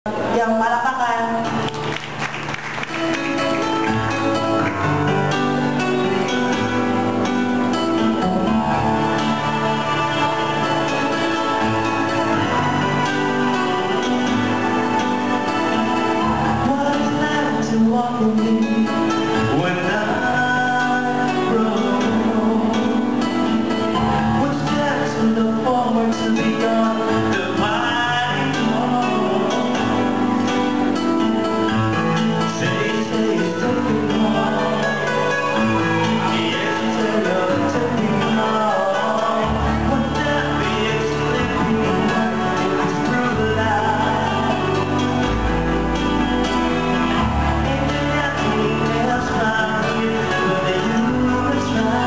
Yang palakpakan. What's left to walk with me when I'm broke? What's left to look forward to beyond the mighty wall? Say it's taking home. Yes, instead of taking home. Would that be explaining it's through the light? Ain't there nothing else like it but that you would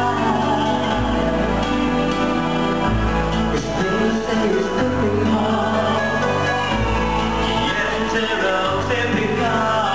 try? It's things say it's taking home. Yes, instead of taking home.